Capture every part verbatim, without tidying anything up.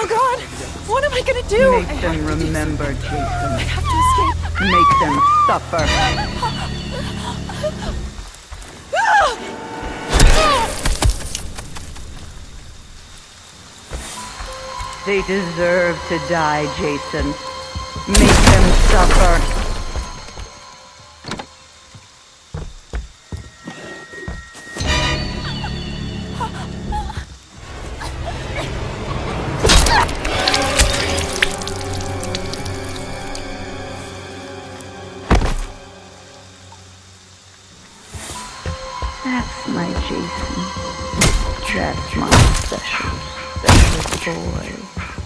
God! What am I gonna do? Make them remember, Jason. I have to escape. Make them suffer. They deserve to die, Jason. Make them suffer. That's my Jason. That's my special, special boy.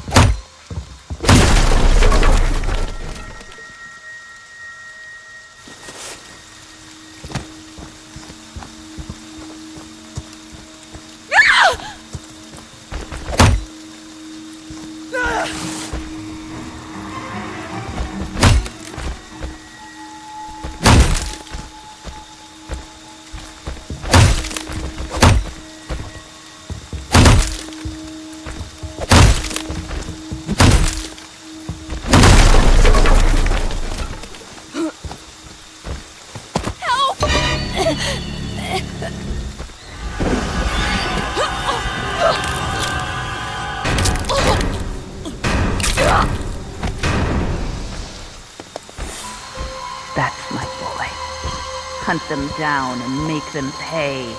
That's my boy. Hunt them down and make them pay.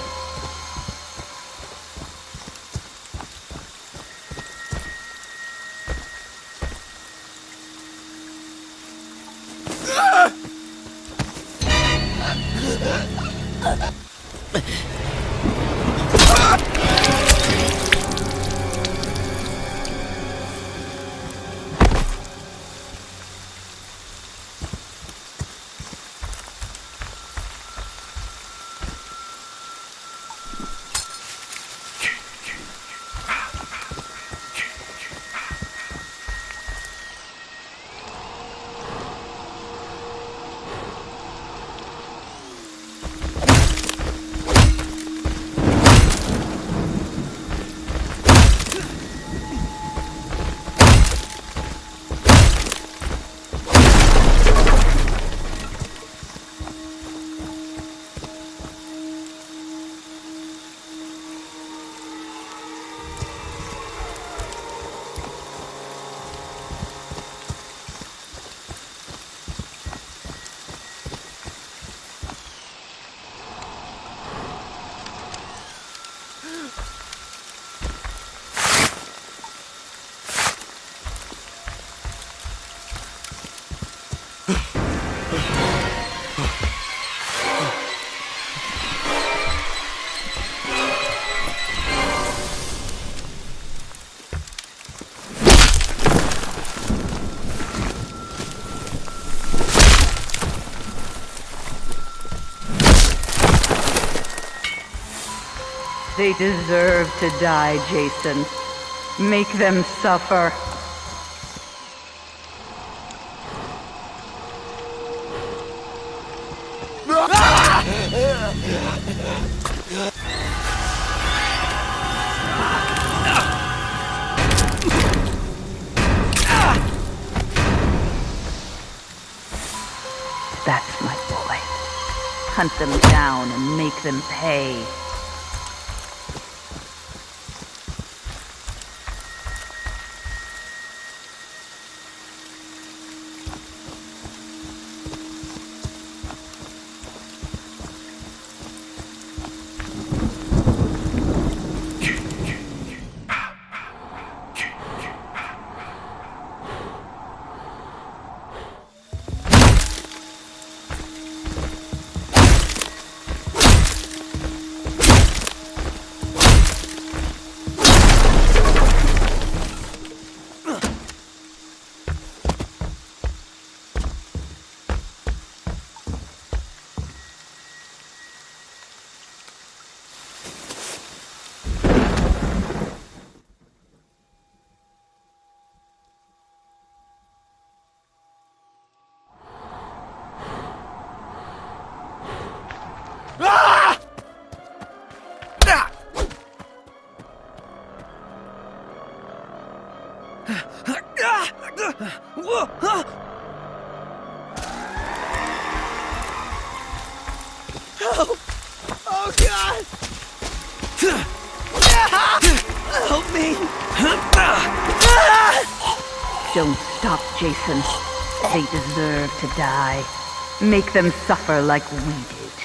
They deserve to die, Jason. Make them suffer. That's my boy. Hunt them down and make them pay. Help! Oh God! Help me! Don't stop, Jason. They deserve to die. Make them suffer like we did.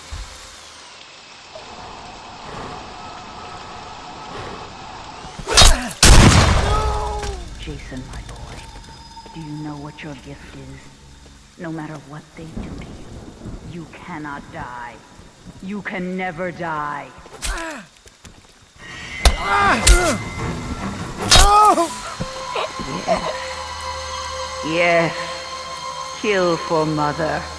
Jason, my boy, do you know what your gift is? No matter what they do to you, you cannot die. You can never die. Yes. Yes. Kill for Mother.